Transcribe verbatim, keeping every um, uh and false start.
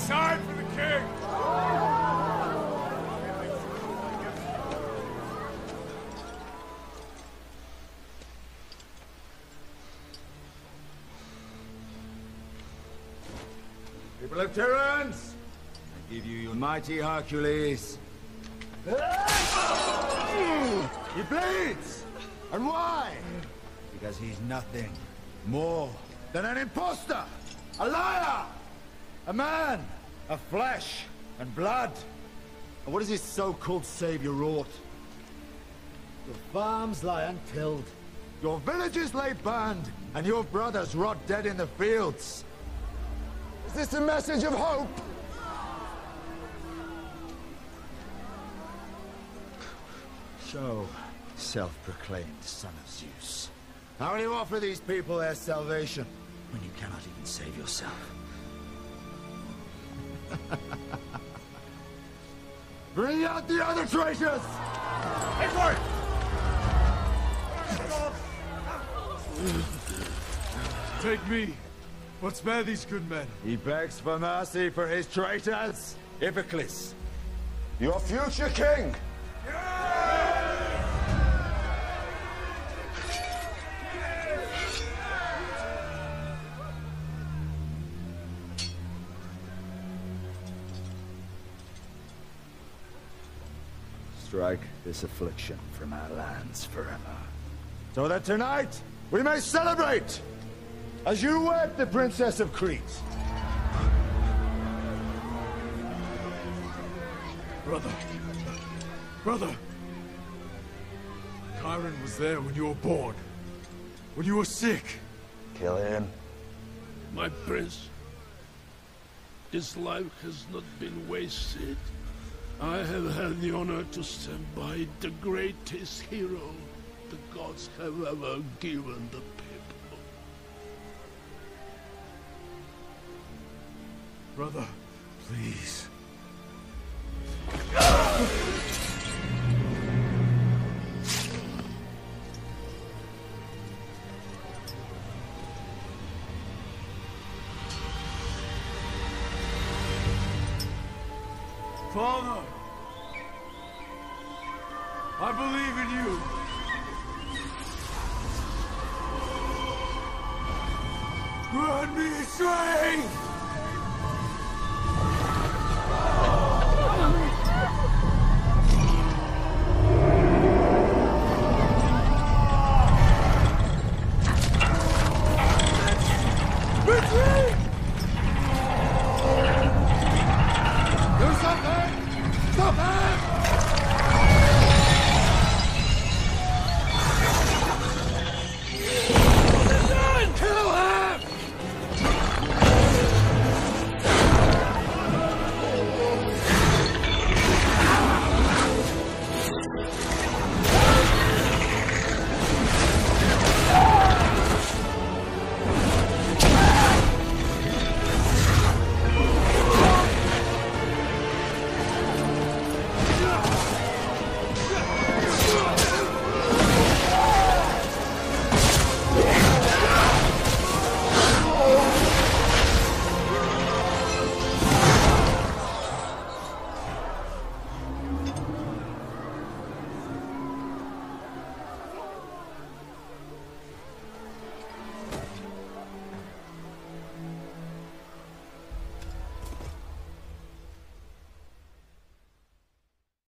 side for the king! People of Tyrants, I give you your mighty Hercules. He bleeds! And why? Because he's nothing more than an imposter! A liar! A man of flesh and blood! And what has his so-called savior wrought? Your farms lie untilled, your villages lay burned, and your brothers rot dead in the fields. Is this a message of hope? So, self-proclaimed son of Zeus, how will you offer these people their salvation when you cannot even save yourself? Bring out the other traitors! Edward! Take me, but spare these good men. He begs for mercy for his traitors. Iphiclus, your future king! Strike this affliction from our lands forever. So that tonight, we may celebrate as you wed the Princess of Crete. Brother. Brother. Chiron was there when you were born. When you were sick. Kill him. My prince, his life has not been wasted. I have had the honor to stand by the greatest hero the gods have ever given the people. Brother, please. Father, I believe in you. Grant me strength!